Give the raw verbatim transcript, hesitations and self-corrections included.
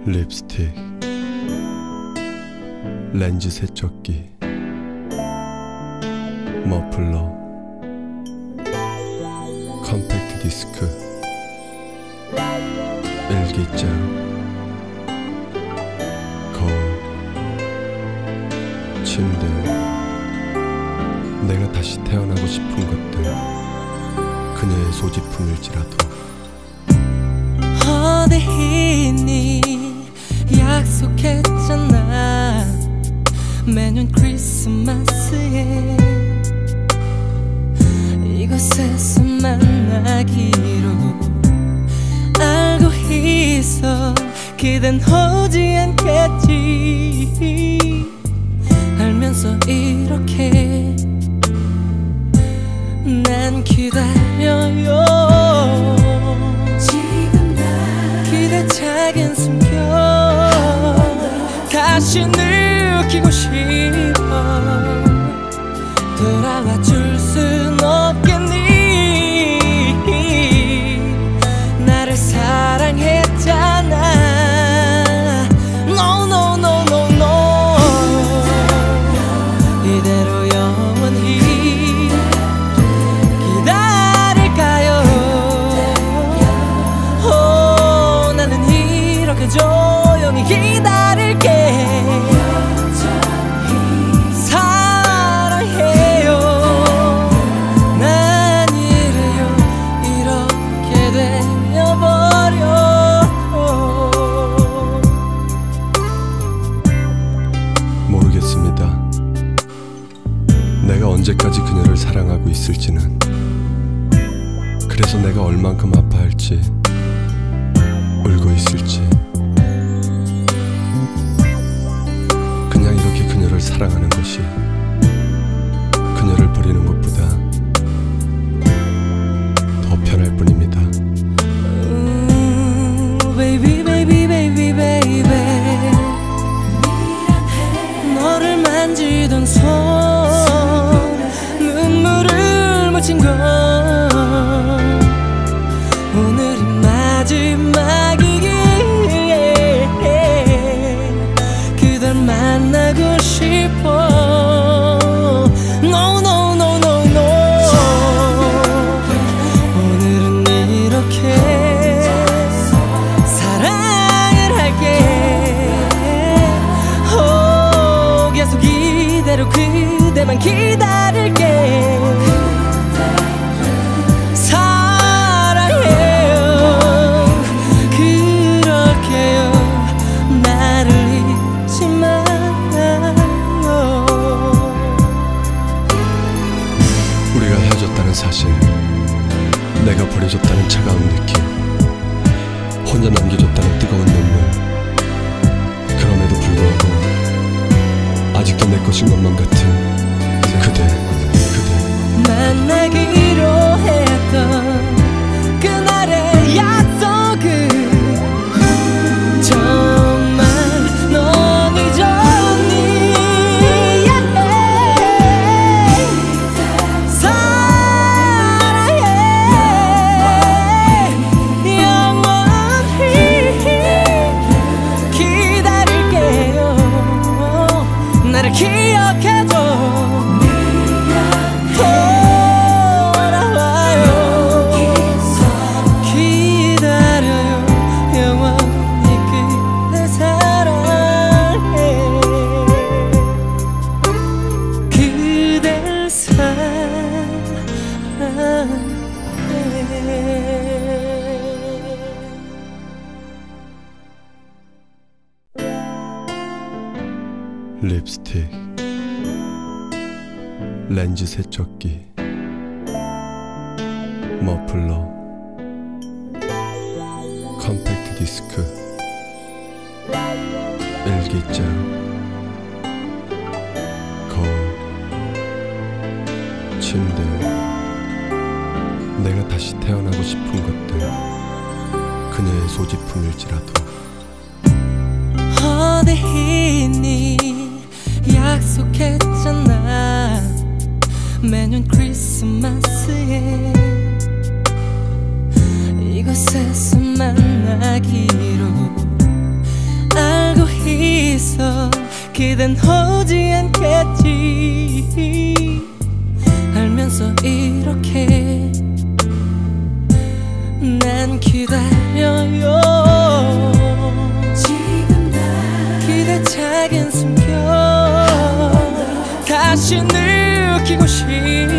립스틱, 렌즈 세척기, 머플러, 컴팩트 디스크, 일기장, 거울, 침대, 내가 다시 태어나고 싶은 것들, 그녀의 소지품일지라도. 어디 있니? 약속했잖아. 매년 크리스마스에 이곳에서 만나기로 알고 있어. 그댄 오지 않겠지 알면서 이렇게 난 기다려요. 지금 나 기대 작은 숨겨 다시 느끼고 싶어. 돌아와 줄 순 없겠니? 나를 사랑했잖아. No no no no no. 이대로 영원히 기다릴까요? 오, 나는 이렇게 조용히 기다릴게. 사랑해요. 난 이래요. 이렇게 되어버려. 모르겠습니다. 내가 언제까지 그녀를 사랑하고 있을지는. 그래서 내가 얼만큼 아파할지, 울고 있을지. 그냥 이렇게 그녀를 사랑하는 것이 그녀를 버리는 것보다 더 편할 뿐입니다. 음, baby baby baby baby. 너를 만지던 손 눈물을 묻힌 건 오늘이 마지막이기에 그댈 만나고 싶어. No no no no no. 오늘은 이렇게 사랑을 할게. 오, 계속 이대로 그대만 기다릴게. 사랑해요. 그렇게요. 나를 잊지 말아요. 우리가 헤어졌다는 사실, 내가 버려졌다는 차가운 느낌, 혼자 남겨졌다는 뜨거운 눈물. 그럼에도 불구하고 아직도 내 것인 것만 같은 그대, 그대. 만나기로 했던 그날의 약속은 정말 넌 잊었니? 사랑해. 영원히 기다릴게요. 나를 기억해줘. 립스틱, 렌즈 세척기, 머플러, 컴팩트 디스크, 일기장, 거울, 침대, 내가 다시 태어나고 싶은 것들, 그녀의 소지품일지라도. 어디 있니? 약속했잖아. 매년 크리스마스에 이곳에서 만나기로 있어 그댄 오지 않겠지 알면서 이렇게 난 기다려요 지금 나 그대 작은 숨결 다시 느끼고 싶어